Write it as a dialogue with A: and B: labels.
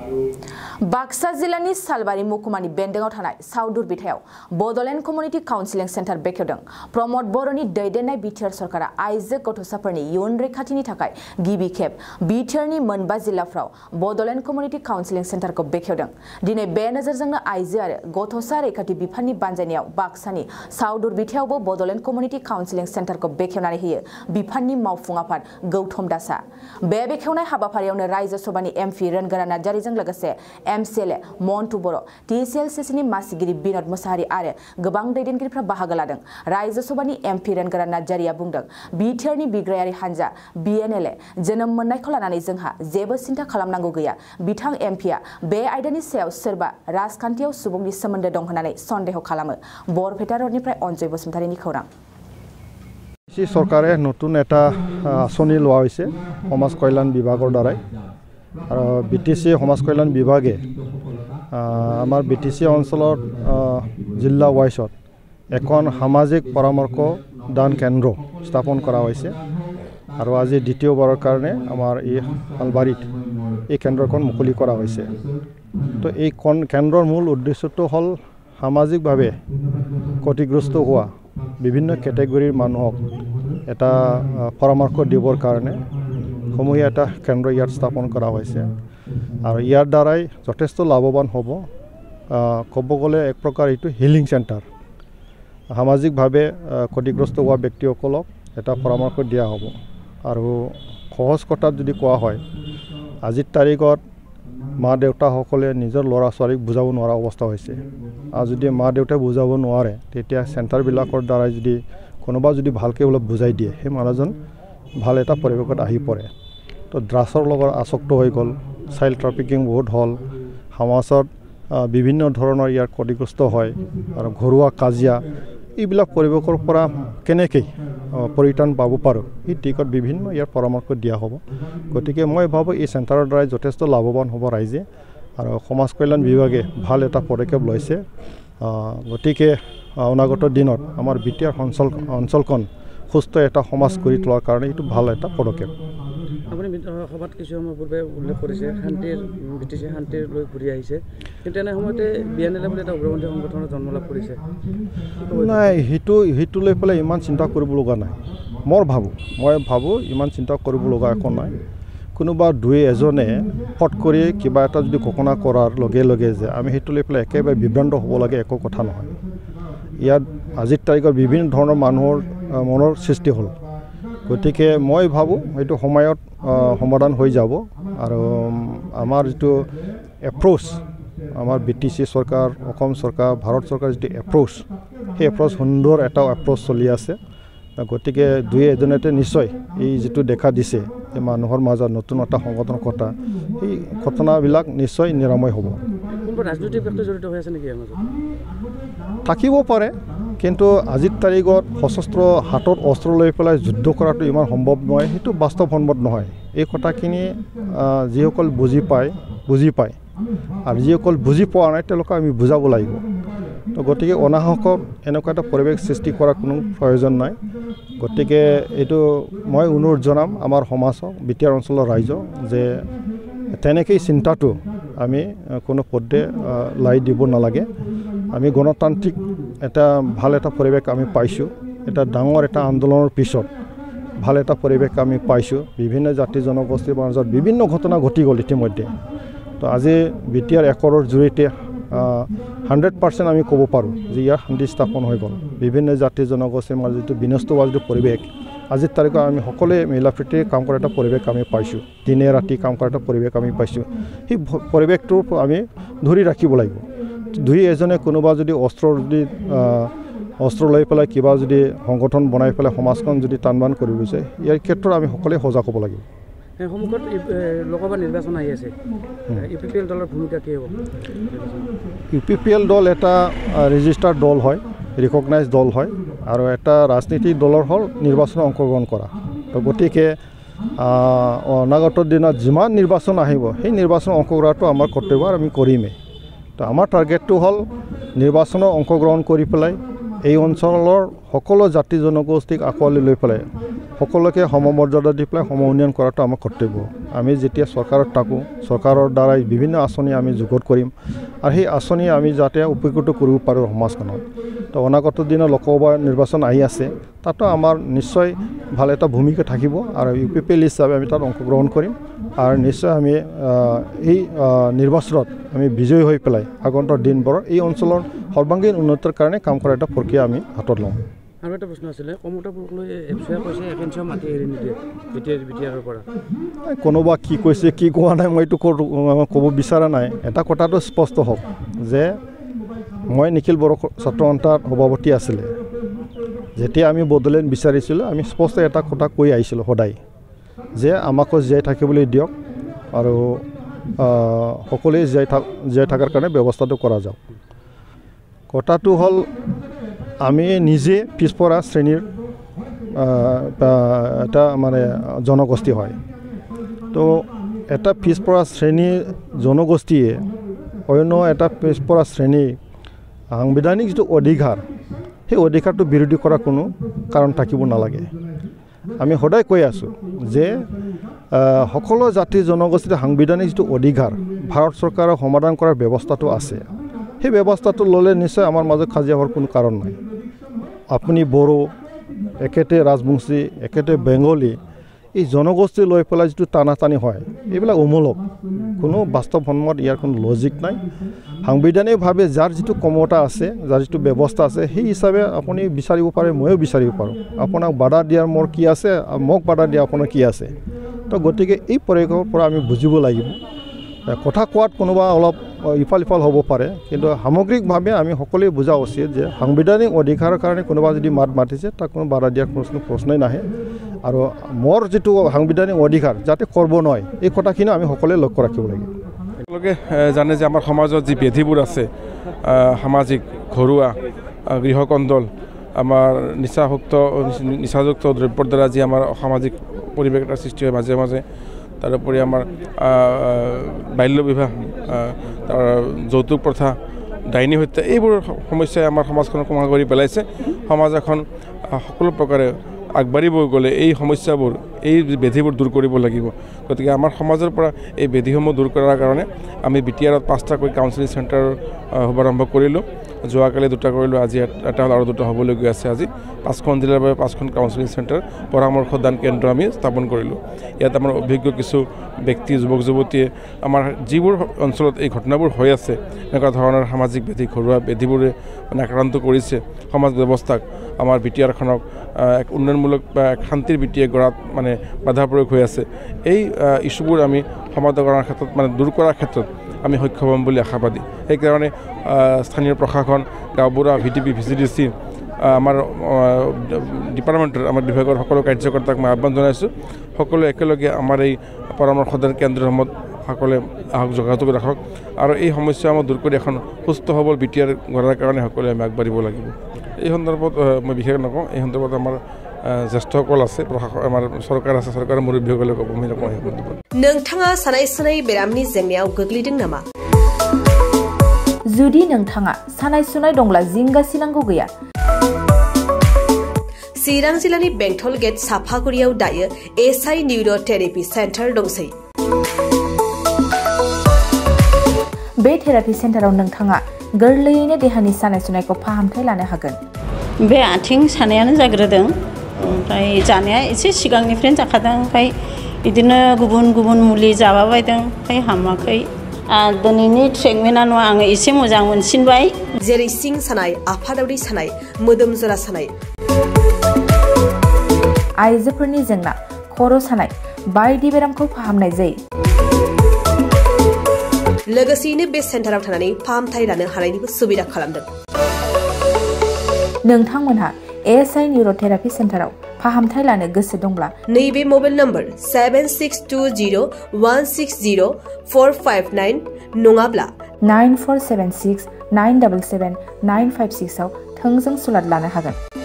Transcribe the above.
A: बाक्सा जिल्लानि सालबारि महकुमानि बेन्दोंआव थानाय साउदुर बिथायाव बड'लेण्ड कमिउनिटि काउन्सिलिं सेन्टार बेखेवदों। प्रमद बर'नि दैदेननाय बिटिआर सरकारा आइजो गथ'साफोरनि इयुन रैखाथिनि थाखाय गिबि खेब बिटिआरनि मोनबा जिल्लाफ्राव बड'लेण्ड कमिउनिटि काउन्सिलिं सेन्टारखौ बेखेवदों। दिनै बे नोजोरजोंनो आइजो आरो गथ'सा रैखाथि बिफाननि बानजायनायाव बाक्सानि साउदुर बिथायावबो बड'लेण्ड कमिउनिटि काउन्सिलिं सेन्टारखौ बेखेवनानै होयो बिफाननि मावफुं आफाद गौतम दासआ। बे बेखेवनाय हाबाफारियावनो रायजो सभानि एमपि रोनगोरा नार्जारिजों लोगोसे एमसिएलए मन्टु बर', टिसिएलसिसिनि मासिगिरि बिनोद मुसाहारि आरो गोबां दैदेनगिरिफ्रा बाहागो लादों। रायजो सभानि एमपि रोनगोरा नार्जारिया बुंदों, बिटिआरनि बिग्रायारि हान्जा बिएनएलए जोनोम मोननायखौ लानानै जोंहा जेबो सिन्था खालामनांगौ गैया। बिथां एमपिआ बे आयदानि सायाव सोरबा राजखान्थियाव सुबुंनि सोमोन्दो दं होननानै सन्देह खालामो। बरपेटा रडनिफ्राय अनजय बसुमतारिनि खौरां।
B: सरकारे नतुन एटा आसनि लोৱা হৈছে সমাজ কল্যাণ বিভাগৰ দ্বাৰাই আৰু বিটিসি সমাজ কল্যাণ বিভাগে আমাৰ বিটিসি অঞ্চলত জিলা ওয়াইজত এখন সামাজিক পৰামৰ্শ দান কেন্দ্ৰ স্থাপন কৰা হৈছে আৰু আজি দ্বিতীয়বাৰৰ কাৰণে আমাৰ এই সালবাৰীত এই কেন্দ্ৰখন মুকলি কৰা হৈছে। তো এই কেন্দ্ৰৰ মূল উদ্দেশ্যটো হ'ল সামাজিকভাৱে ক্ষতিগ্ৰস্ত হোৱা বিভিন্ন কেটেগৰীৰ মানুহক এটা পৰামৰ্শ দিবৰ কাৰণে সমূহীয়া এটা কেন্দ্ৰ ইয়াত স্থাপন কৰা হৈছে আৰু ইয়াৰ দ্বাৰাই যথেষ্ট লাভৱান হ'ব। ক'ব গ'লে এক প্ৰকাৰ এইটো হিলিং চেণ্টাৰ, সামাজিকভাৱে ক্ষতিগ্ৰস্ত হোৱা ব্যক্তিসকলক এটা পৰামৰ্শ দিয়া হ'ব। আৰু সহজ কথাত যদি কোৱা হয়, আজিৰ তাৰিখত মা দেউতাসকলে নিজৰ ল'ৰা ছোৱালীক বুজাব নোৱাৰা অৱস্থা হৈছে। আৰু যদি মা দেউতাই বুজাব নোৱাৰে, তেতিয়া চেণ্টাৰবিলাকৰ দ্বাৰাই যদি কোনোবা যদি ভালকৈ অলপ বুজাই দিয়ে, সেই মানুহজন ভাল এটা পৰিৱেশত আহি পৰে। তো ড্ৰাগছৰ লগত আসক্ত হৈ গ'ল, চাইল্ড ট্ৰাফিকিং বহুত হ'ল, সমাজত বিভিন্ন ধৰণৰ ইয়াৰ ক্ষতিগ্ৰস্ত হয় আৰু ঘৰুৱা কাজিয়া, এইবিলাক পৰিৱেশৰ পৰা কেনেকৈ পৰিত্ৰাণ পাব পাৰোঁ, এই দিশত বিভিন্ন ইয়াৰ পৰামৰ্শ দিয়া হ'ব। গতিকে মই ভাবোঁ এই চেণ্টাৰৰ দ্বাৰাই যথেষ্ট লাভৱান হ'ব ৰাইজে আৰু সমাজ কল্যাণ বিভাগে ভাল এটা পদক্ষেপ লৈছে। গতিকে অনাগত দিনত আমাৰ বিটিআৰ অঞ্চলখন সুস্থ এটা সমাজ কৰি তোলাৰ কাৰণে এইটো ভাল এটা পদক্ষেপ।
C: আপুনি সভাত কিছু সময় পূৰ্বে উল্লেখ কৰিছে শান্তিৰ বিটিচি শান্তিৰ লৈ ঘূৰি আহিছে, কিন্তু এনে সময়তে বিএনএলএ বুলি এটা উগ্ৰপন্থী সংগঠনৰ জন্ম লাভ কৰিছে।
B: নাই, সেইটো লৈ পেলাই ইমান চিন্তা কৰিব লগা নাই। মই ভাবোঁ ইমান চিন্তা কৰিব লগা একো নাই। কোনোবা দুই এজনে ফট কৰি কিবা এটা যদি ঘোষণা কৰাৰ লগে লগে যে আমি সেইটো লৈ পেলাই একেবাৰে বিভ্ৰান্ত হ'ব লাগে, একো কথা নহয়। ইয়াত আজিৰ তাৰিখত বিভিন্ন ধৰণৰ মানুহৰ মনৰ সৃষ্টি হ'ল। গতিকে মই ভাবোঁ এইটো সময়ত সমাধান হৈ যাব আৰু আমাৰ যিটো এপ্ৰ'চ, আমাৰ বিটিচি চৰকাৰ, অসম চৰকাৰ, ভাৰত চৰকাৰ যিটো এপ্ৰ'চ, সেই এপ্ৰ'চ সুন্দৰ এটা এপ্ৰ'চ চলি আছে। গতিকে দুই এজনতে নিশ্চয় এই যিটো দেখা দিছে যে মানুহৰ মাজত নতুন এটা সংগঠন ঘটা, সেই ঘটনাবিলাক নিশ্চয় নিৰাময় হ'ব।
C: ৰাজনৈতিক ব্যক্তি জড়িত হৈ আছে নেকি?
B: থাকিব পাৰে, কিন্তু আজিৰ তাৰিখত সশস্ত্ৰ হাতত অস্ত্ৰ লৈ পেলাই যুদ্ধ কৰাটো ইমান সম্ভৱ নহয়, সেইটো বাস্তৱসন্মত নহয়। এই কথাখিনি যিসকল বুজি পায় আৰু যিসকল বুজি পোৱা নাই তেওঁলোকক আমি বুজাব লাগিব। তো গতিকে অনাহকত এনেকুৱা এটা পৰিৱেশ সৃষ্টি কৰাৰ কোনো প্ৰয়োজন নাই। গতিকে এইটো মই অনুৰোধ জনাম আমাৰ সমাজক, বিটিআৰ অঞ্চলৰ ৰাইজক, যে তেনেকৈ চিন্তাটো আমি কোনো পধ্যে লাই দিব নালাগে। আমি গণতান্ত্ৰিক এটা ভাল এটা পৰিৱেশ আমি পাইছোঁ। এটা ডাঙৰ এটা আন্দোলনৰ পিছত ভাল এটা পৰিৱেশ আমি পাইছোঁ। বিভিন্ন জাতি জনগোষ্ঠীৰ মাজত বিভিন্ন ঘটনা ঘটি গ'ল ইতিমধ্যে। তো আজি বিটিআৰ একৰৰ জৰিয়তে 100% আমি ক'ব পাৰোঁ যে ইয়াৰ শান্তি স্থাপন হৈ গ'ল। বিভিন্ন জাতি জনগোষ্ঠীৰ মাজত যিটো বিনষ্ট হোৱা যিটো পৰিৱেশ, আজিৰ তাৰিখত আমি সকলোৱে মিলা প্ৰীতিৰে কাম কৰা এটা পৰিৱেশ আমি পাইছোঁ। দিনে ৰাতি কাম কৰা এটা পৰিৱেশ আমি পাইছোঁ। সেই পৰিৱেশটো আমি ধৰি ৰাখিব লাগিব। দুই এজনে কোনোবা যদি অস্ত্ৰ লৈ পেলাই কিবা যদি সংগঠন বনাই পেলাই সমাজখন যদি টানবান কৰিব বিচাৰে, ইয়াৰ ক্ষেত্ৰত আমি সকলোৱে সজাগ হ'ব লাগিব।
C: সন্মুখত লোকসভা নিৰ্বাচন আহি আছে, ইউপিপিএল দলৰ ভূমিকা কি হ'ব?
B: ইউপিপিএল দল এটা ৰেজিষ্টাৰ্ড দল হয়, ৰিকগনাইজ দল হয় আৰু এটা ৰাজনীতিক দলৰ হ'ল নিৰ্বাচনত অংশগ্ৰহণ কৰা। তো গতিকে অনাগত দিনত যিমান নিৰ্বাচন আহিব, সেই নিৰ্বাচনত অংশগ্ৰহণটো আমাৰ কৰ্তব্য আৰু আমি কৰিমেই। তো আমাৰ টাৰ্গেটটো হ'ল নিৰ্বাচনত অংশগ্ৰহণ কৰি পেলাই এই অঞ্চলৰ সকলো জাতি জনগোষ্ঠীক আঁকোৱালি লৈ পেলাই সকলোকে সমমৰ্যাদা দি পেলাই সম উন্নয়ন কৰাটো আমাৰ কৰ্তব্য আমি যেতিয়া চৰকাৰত থাকোঁ চৰকাৰৰ দ্বাৰাই বিভিন্ন আঁচনি আমি যোগত কৰিম আৰু সেই আঁচনি আমি যাতে উপকৃত কৰিব পাৰোঁ সমাজখনত তো অনাগত দিনৰ লোকসভা নিৰ্বাচন আহি আছে তাতো আমাৰ নিশ্চয় ভাল এটা ভূমিকা থাকিব আৰু UPPL হিচাপে আমি তাত অংশগ্ৰহণ কৰিম আৰু নিশ্চয় আমি এই নিৰ্বাচনত আমি বিজয়ী হৈ পেলাই আগন্তুক দিনবোৰত এই অঞ্চলৰ সৰ্বাংগীন উন্নতিৰ কাৰণে কাম কৰা এটা প্ৰক্ৰিয়া আমি হাতত ল'ম
C: আৰু এটা প্ৰশ্ন আছিলে কমতাপুৰলৈ এফচিয়া কৈছে এফেন্সিও মাটি এৰি নিদিয়ে বিটিআৰৰ পৰা
B: কোনোবা কি কৈছে কি কোৱা নাই মইতো ক'ব বিচৰা নাই এটা কথাটো স্পষ্ট হওক যে মই নিখিল বড়ো ছাত্ৰ সন্থাৰ সভাপতি আছিলে যেতিয়া আমি বদলেন বিচাৰিছিলোঁ আমি স্পষ্ট এটা কথা কৈ আহিছিলোঁ সদায় যে আমাকো জীয়াই থাকিবলৈ দিয়ক আৰু সকলোৱে জীয়াই থকাৰ কাৰণে ব্যৱস্থাটো কৰা যাওক কথাটো হ'ল আমি নিজে পিছপৰা শ্ৰেণীৰ এটা মানে জনগোষ্ঠী হয় তো এটা পিছপৰা শ্ৰেণীৰ জনগোষ্ঠীয়ে অন্য এটা পিছপৰা শ্ৰেণী সাংবিধানিক যিটো অধিকাৰ সেই অধিকাৰটো বিৰোধী কৰা কোনো কাৰণ থাকিব নালাগে আমি সদায় কৈ আছোঁ যে সকলো জাতি জনগোষ্ঠীৰ সাংবিধানিক যিটো অধিকাৰ ভাৰত চৰকাৰৰ সমাধান কৰাৰ ব্যৱস্থাটো আছে সেই ব্যৱস্থাটো ল'লে নিশ্চয় আমাৰ মাজত কাজিয়া হোৱাৰ কোনো কাৰণ নাই আপুনি বড়ো একেতে ৰাজবংশী একেতে বেংগলী এই জনগোষ্ঠী লৈ পেলাই যিটো টানাটানি হয় এইবিলাক অমূলক কোনো বাস্তৱসন্মত ইয়াৰ কোনো লজিক নাই সাংবিধানিকভাৱে যাৰ যিটো ক্ষমতা আছে যাৰ যিটো ব্যৱস্থা আছে সেই হিচাপে আপুনি বিচাৰিব পাৰে ময়ো বিচাৰিব পাৰোঁ আপোনাক বাধা দিয়াৰ মোৰ কি আছে মোক বাধা দিয়া আপোনাৰ কি আছে তো গতিকে এই পৰিৱেশৰ পৰা আমি বুজিব লাগিব কথা কোৱাত কোনোবা অলপ ইফাল সিফাল হ'ব পাৰে কিন্তু সামগ্ৰিকভাৱে আমি সকলোৱে বুজা উচিত যে সাংবিধানিক অধিকাৰৰ কাৰণে কোনোবা যদি মাত মাতিছে তাক কোনো বাধা দিয়াৰ প্ৰশ্নই নাহে আৰু মোৰ যিটো সাংবিধানিক অধিকাৰ যাতে কৰিব নহয় এই কথাখিনি আমি সকলোৱে লক্ষ্য ৰাখিব লাগিব
D: একেলগে জানে যে আমাৰ সমাজত যি ব্যাধিবোৰ আছে সামাজিক ঘৰুৱা গৃহকন্দল আমাৰ নিচাযুক্ত দ্ৰব্যৰ দ্বাৰা যি আমাৰ সামাজিক পৰিৱেশ এটা সৃষ্টি হয় মাজে মাজে তাৰোপৰি আমাৰ বাল্য বিবাহ তাৰ যৌতুক প্ৰথা ডাইনী হত্যা এইবোৰ সমস্যাই আমাৰ সমাজখনক কোঙা কৰি পেলাইছে সমাজ এখন সকলো প্ৰকাৰে আগবাঢ়িব গ'লে এই সমস্যাবোৰ এই ব্যাধিবোৰ দূৰ কৰিব লাগিব গতিকে আমাৰ সমাজৰ পৰা এই ব্যাধিসমূহ দূৰ কৰাৰ কাৰণে আমি বিটিআৰত 5টাকৈ কাউন্সেলিং চেণ্টাৰৰ শুভাৰম্ভ কৰিলোঁ যোৱাকালি 2টা কৰিলোঁ আজি এটা আৰু 2টা হ'বলৈ গৈ আছে আজি 5খন জিলাৰ বাবে 5খন কাউন্সেলিং চেণ্টাৰ পৰামৰ্শদান কেন্দ্ৰ আমি স্থাপন কৰিলোঁ ইয়াত আমাৰ অভিজ্ঞ কিছু ব্যক্তি যুৱক যুৱতীয়ে আমাৰ যিবোৰ অঞ্চলত এই ঘটনাবোৰ হৈ আছে এনেকুৱা ধৰণৰ সামাজিক ব্যাধি ঘৰুৱা ব্যাধিবোৰে মানে আক্ৰান্ত কৰিছে সমাজ ব্যৱস্থাক আমাৰ বিটিআৰখনক এক উন্নয়নমূলক বা এক শান্তিৰ বিটিয়ে গঢ়াত মানে বাধা প্ৰয়োগ হৈ আছে এই ইস্যুবোৰ আমি সমাধানৰ ক্ষেত্ৰত মানে দূৰ কৰাৰ ক্ষেত্ৰত আমি সক্ষম হ'ম বুলি আশাবাদী সেইকাৰণে স্থানীয় প্ৰশাসন গাঁওবুঢ়া VTP VCDC আমাৰ ডিপাৰ্টমেণ্টৰ আমাৰ বিভাগৰ সকলো কাৰ্যকৰ্তাক মই আহ্বান জনাইছোঁ সকলোৱে একেলগে আমাৰ এই পৰামৰ্শদান কেন্দ্ৰসমূহত সকলোৱে যোগাযোগ ৰাখক আৰু এই সমস্যাসমূহ দূৰ কৰি এখন সুস্থ সবল বিটিআৰ গঢ়াৰ কাৰণে সকলোৱে আমি আগবাঢ়িব লাগিব এই সন্দৰ্ভত মই বিশেষ নকওঁ এই সন্দৰ্ভত আমাৰ জ্যেষ্ঠসকল আছে প্ৰশাসন আমাৰ চৰকাৰ আছে চৰকাৰৰ মুৰব্বীসকলে ক'ব মই নকওঁ এই সন্দৰ্ভত
E: नोंथाङा सानाय सुनाय बेरामनि जेंनायाव गोग्लैदों नामा
A: जुदि नोंथाङा सानाय सुनाय दंब्ला जिंगासिनांगौ गैया
E: चिरां जिल्लानि बेंटल गेट साफागुरियाव दायो SI निउर'थेरापि सेन्टार दंसै
A: बे थेरापि सेन्टाराव नोंथाङा गोरलैयैनो देहानि सानाय सुनायखौ फाहामथाय लानो हागोन
F: बे आथिं सानायानो जाग्रोदों ओमफ्राय जानाया एसे सिगांनिफ्रायनो जाखादों ओमफ्राय बिदिनो गुबुन गुबुन मुलि जाबाबायदों ओमफ्राय हामाखै दिनैनि ट्रिटमेन्टआ आङो एसे मोजां मोनसिनबाय
E: जेरै सिं सानाय आफादावरि सानाय मोदोम जरा सानाय
A: आइजोफोरनि जेंना खर' सानाय बायदि बेरामखौ फाहामनाय जायो
E: लोगोसेयैनो बे सेन्टाराव थानानै फाहामथाय लानो हानायनिबो सुबिदा खालामदों
A: नोंथांमोनहा SI निउर'थेरापि सेन्टाराव फाहामथाय लानो गोसो दंब्ला
E: नैबे मबाइल नम्बर 7620160459 नङाब्ला
A: 9476977956 आव थोंजों सुलाद लानो हागोन